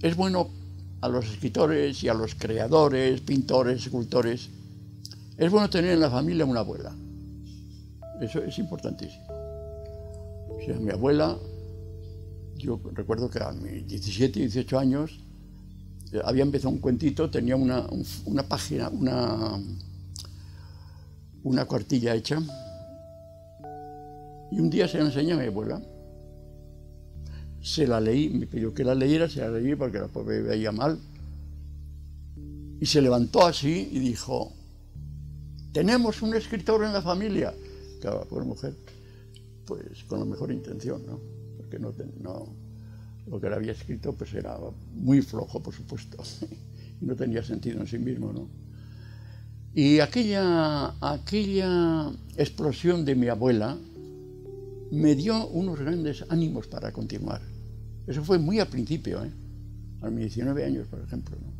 es bueno a los escritores y a los creadores, pintores, escultores, es bueno tener en la familia una abuela. Eso es importantísimo. O sea, mi abuela, yo recuerdo que a mis 17, 18 años había empezado un cuentito, tenía una página, una cuartilla hecha, y un día se la enseñé a mi abuela. Se la leí, me pidió que la leyera, se la leí porque la pobre veía mal, y se levantó así y dijo: tenemos un escritor en la familia. Claro, la pobre mujer, pues con la mejor intención, ¿no? Porque no, lo que le había escrito pues era muy flojo, por supuesto, y no tenía sentido en sí mismo, ¿no? Y aquella explosión de mi abuela me dio unos grandes ánimos para continuar. Eso fue muy al principio, a mis 19 años, por ejemplo, ¿no?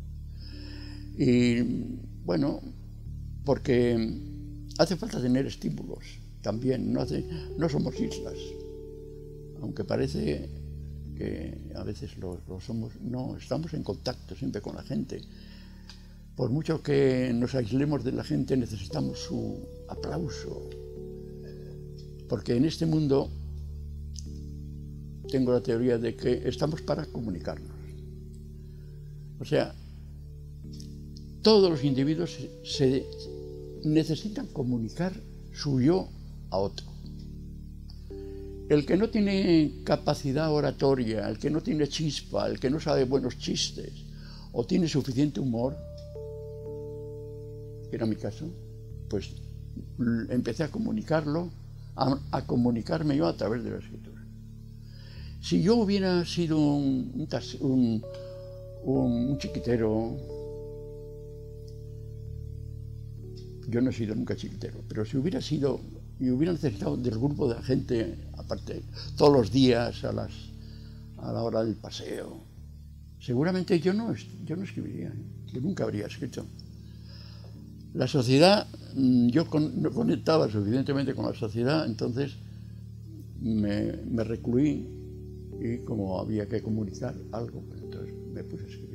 Y bueno, porque hace falta tener estímulos también, no somos islas, aunque parece que a veces lo somos, no, estamos en contacto siempre con la gente. Por mucho que nos aislemos de la gente, necesitamos su aplauso, porque en este mundo tengo la teoría de que estamos para comunicarnos. O sea, todos los individuos se necesitan comunicar su yo a otro. El que no tiene capacidad oratoria, el que no tiene chispa, el que no sabe buenos chistes o tiene suficiente humor, que era mi caso, pues empecé a comunicarlo, a comunicarme yo a través de la escritura. Si yo hubiera sido un chiquitero, yo no he sido nunca chiquitero, pero si hubiera sido y hubiera necesitado del grupo de la gente, aparte, todos los días a la hora del paseo, seguramente yo no escribiría, yo nunca habría escrito. La sociedad, yo no conectaba suficientemente con la sociedad, entonces me recluí y como había que comunicar algo, pues entonces me puse a escribir.